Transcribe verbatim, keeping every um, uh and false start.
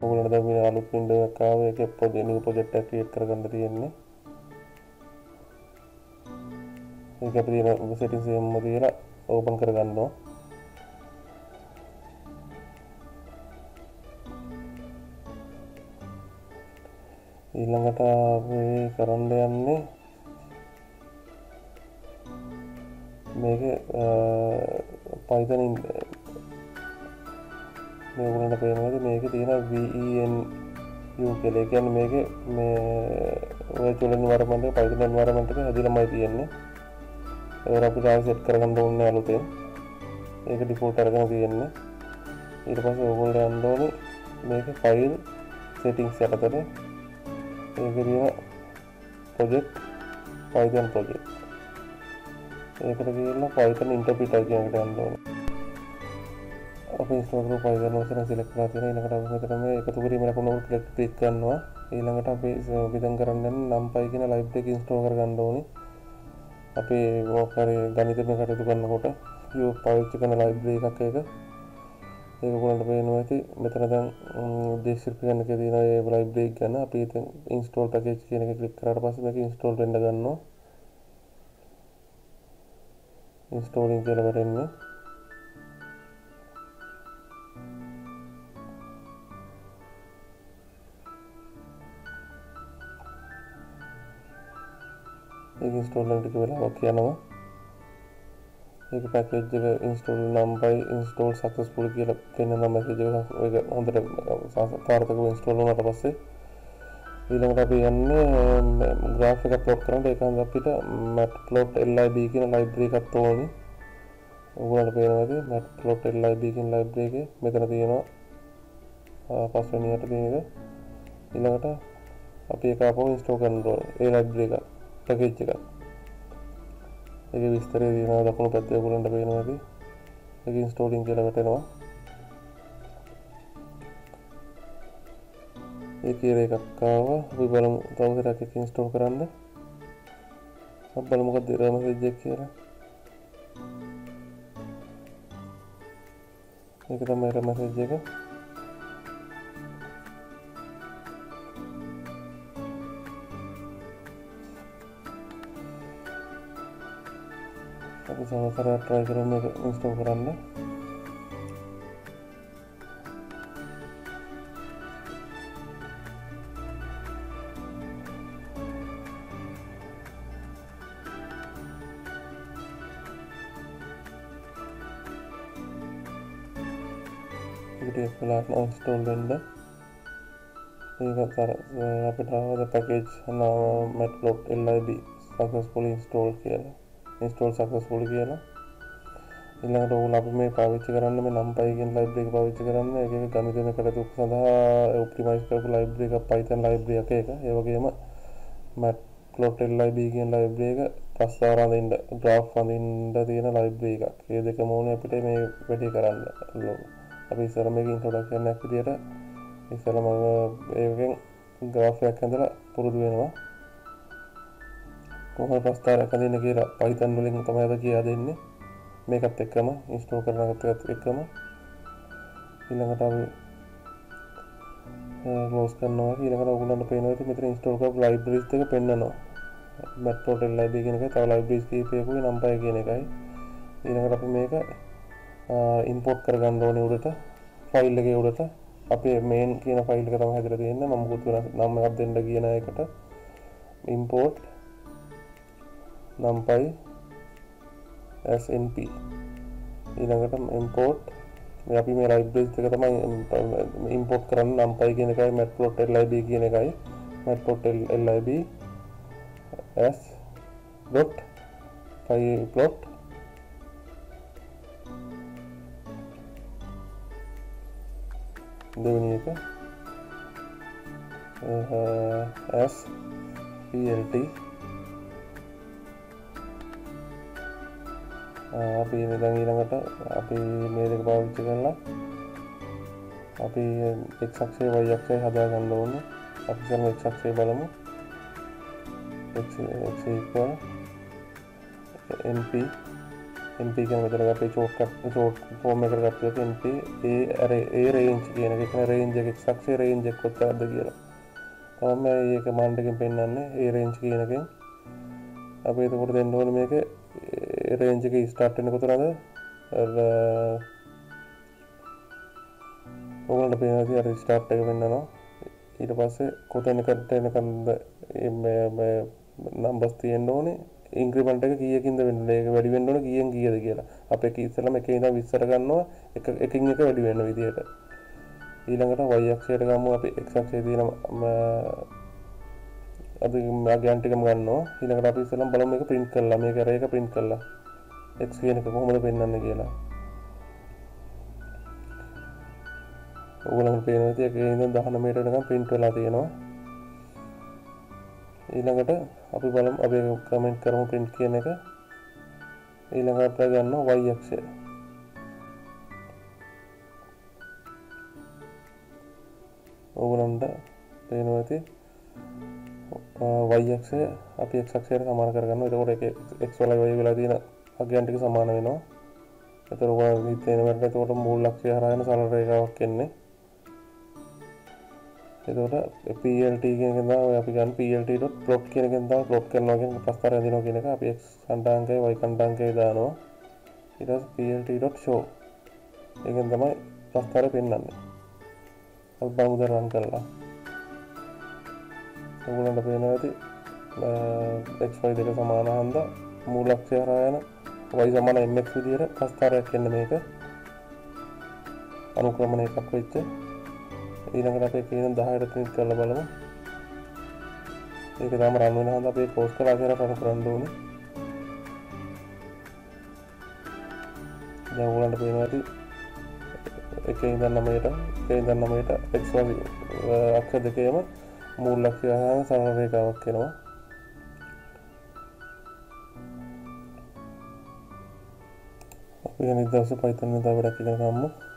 ඔයගොල්ලන්ට දැන් මේ අලුත් වින්ඩෝ එකක් ආවා. ඒකේ ප්‍රොජෙක්ට් නිව් ප්‍රොජෙක්ට් එකක් ක්‍රියේට් කරගන්න තියෙන්නේ. ඒක අපි තියෙන සෙටින්ස් එකම තියලා ඕපන් කරගන්නවා. ඊළඟට අපි කරන්න යන්නේ මේකේ Python මේ උගලන්ට පේනවාද මේකේ තියෙන ven u කියලා. ඒ කියන්නේ මේකේ මේ virtual environment එක Python environment එක හැදිලාමයි තියෙන්නේ. ඒක අපිට ආයෙ සෙට් කරගන්න ඕනේ අලුතෙන්. ඒක default අරගෙන තියෙන්නේ. ඊට පස්සේ ඕගොල්ලෝ යන්න ඕනේ මේකේ file settings යටතට. ඒකේ තියෙන project Python project. ඒකට ගිහිල්ලා Python interpreter කියන එකට යන්න ඕනේ. අපි install කරපු Python version select කරලා තියෙනවා. ඊළඟට අපි මෙතන මේ එකතු කිරීම ලකුණ උඩට ක්ලික් කරනවා. ඊළඟට අපි විදන් කරන්න යන numpy කියන library එක install කරගන්න ඕනේ. අපි මොකක් හරි ගණිතමය කටයුතු කරනකොට යෝ පාවිච්චි කරන library එකක් ඒක. ඒක ඔයගොල්ලන්ට පේනවා ඇති. මෙතන දැන් description එකේ තියෙන ඒ library එක ගැන අපි ඉතින් install package කියන එක ක්ලික් කරාට පස්සේ මේක install වෙන්න ගන්නවා. installing කියලා වැටෙන්නේ. ඒක install වෙන්න ටික වෙලාවක් යනවා. ඒක package එක install numpy install successful කියලා පෙන්නන message එක ඒක හොඳට සාර්ථකව install වුණාට පස්සේ ඊළඟට අපි යන්නේ graph එක plot කරන්න. ඒක හන්ද අපිට matplotlib කියන library එකක් ඕනේ. ඔයගොල්ලන්ට පේනවාද matplotlib කියන library එකේ මෙතන තියෙනවා පස්වෙනියට තියෙන එක. ඊළඟට අපි ඒක ආපහු install කරන්න ඕනේ. ඒ library එක package එක. ඒකේ විස්තරය තියෙනවා දකුණු පැත්තේ ඔයගොල්ලන්ට පේනවාද? ඒක installing කියලා වැටෙනවා. ඒ කියලා එකක් ආවා. අපි බලමු තවසරක් එක install කරන්න. අපි බලමු මොකක්ද error message එක කියලා. මේක තමයි error message එක. අපි තවසරක් try කරමු මේක install කරන්න. Video file install වෙන්න. ඒක අර අපිට ආවද package නම matplotlib successfully installed කියලා. install successfully කියලා. ඊළඟට ඕගොල්ලෝ අපි මේ පාවිච්චි කරන්න මේ numpy කියන library එක පාවිච්චි කරන්න. ඒකේ ගණිතමය කටයුතු සඳහා optimize කරපු library එක Python library එක ඒක. ඒ වගේම matplotlib කියන library එක ප්‍රස්තාව රඳින්න graph රඳින්න තියෙන library එකක්. මේ දෙකම ඕනේ අපිට මේ වැඩේ කරන්න. අපි ඉස්සර මේක introduction එකක් විදියට ඉස්සරම ඒකෙන් graph එකක් හදලා පුරුදු වෙනවා. කොහොමද ප්‍රස්තාවයක් හදින්න කියලා Python වලින් තමයි අද කියා දෙන්නේ. මේකත් එක්කම install කරනකත් එක්කම ඊළඟට අපි close කරනවා. ඊළඟට ඔයගොල්ලන්ට පේනවා ඉතින් මෙතන install කරපු libraries දෙක පෙන්නනවා. matplotlib කියන එකයි තව libraries කීපයකුයි numpy කියන එකයි. ඊළඟට අපි මේක import කරගන්න ඕනේ උඩට file එකේ උඩට. අපේ main කියන file එක තමයි හදලා තියෙන්නේ. මම මුකුත් වෙනස් නම් එකක් දෙන්න කියන එකට import numpy snp. ඊළඟට import මේ අපි මේ libraries එක තමයි import කරන්න numpy කියන එකයි matplotlib කියන එකයි. matplotlib s dot pyplot දෙවෙනි එක s plt අපි දැන් ඊළඟට අපි මේ දෙක පාවිච්චි කරලා අපි x අක්ෂය y අක්ෂය හදා ගන්න ඕනේ. අපි කරන x අක්ෂය බලමු. x x equal np np කියන මෙතන අපේ ෂෝට්කට් ෂෝට් ෆෝම් එකට ගත්තොත් np ඒ අර ඒ රේන්ජ් කියන එක කියන රේන්ජ් එක x අක්ෂයේ රේන්ජ් එක කොච්චරද කියලා තමයි මේ කමාන්ඩ් එකෙන් පෙන්නන්නේ ඒ රේන්ජ් කියන එකෙන් අපි එතකොට දෙන්න ඕනේ මේක රේන්ජ් එකේ ස්ටාර්ට් වෙන්නේ කොතනද අර ඔයගොල්ලන්ට පේනවා අර ස්ටාර්ට් එක වෙන්නනවා ඊට පස්සේ කොතැනකට එනකන්ද මේ නම්බර්ස් තියෙන්න ඕනේ ඉන්ක්‍රිමන්ට් එක කීයකින්ද වෙන්නේ ඒක වැඩි වෙන්න ඕනේ කීයෙන් කීයද කියලා අපි එක ඉස්සෙල්ලාම එකේ ඉඳන් විස්තර ගන්නවා එක එකින් එක වැඩි වෙන විදියට ඊළඟට y අක්ෂයට ගමු අපි x අක්ෂයේ තියෙන අපි මාගයන් ටිකම ගන්නවා ඊළඟට අපි ඉස්සෙල්ලාම බලමු මේක print කරලා මේක array එක print කරලා x කියන එක කොහොමද පෙන්වන්නේ කියලා ඔයගොල්ලන්ට පේනවා ඉතින් එකේ ඉඳන් දහනවයට වෙනකම් print වෙලා තියෙනවා ඊළඟට අපි බලමු අපි කමෙන්ට් කරමු print කියන එක ඊළඟට අපිට ගන්නවා y අක්ෂය ඔයගොල්ලන්ට පේනවා ඉතින් y අක්ෂය අපි x අක්ෂයට සමාන කරගන්නවා එතකොට ඒකේ x වල y වෙලා තියෙන අගයන් ටික සමාන වෙනවා එතකොට ඔයගොල්ලෝ හිතේන වැඩ එතකොට මූල අක්ෂය හරහා යන සරල රේඛාවක් එන්නේ එතකොට plt කියන එකෙන් තමයි අපි ගන්න plt.plot කියන එකෙන් තමයි plot කරනවා කියන ප්‍රස්තාරය දිනනවා කියන එක අපි x කණ්ඩාංකය y කණ්ඩාංකය දානවා ඊට පස්සේ plt.show එකෙන් තමයි ප්‍රස්තාරය පෙන්වන්නේ අපි බලමු දරන් කරලා ඔයගොල්ලන්ට පේනවා ඇති xy දෙක සමාන හන්දා මූල අක්ෂය හරහා යන y සමාන mx විදියට ප්‍රස්තාරයක් එන්න මේක අනුක්‍රමණය එකක් වෙච්ච ඊළඟට අපි කියන දහයට print කරලා බලමු. ඒක තමයි රන් වෙන හන්ද අපි පෝස් කරලා කියලා රන් කරන්න ඕනේ. දැන් ඔයගොල්ලන්ට පේනවා ඇති එකේ ඉඳන් නවයට එකේ ඉඳන් නවයට x වගේ අක්ෂර දෙකේම මූල අක්ෂය හරහා සරල රේඛාවක් එනවා. අපි අනිත් දවසේ Python එකෙන් තව වැඩක් ඉගෙන ගමු.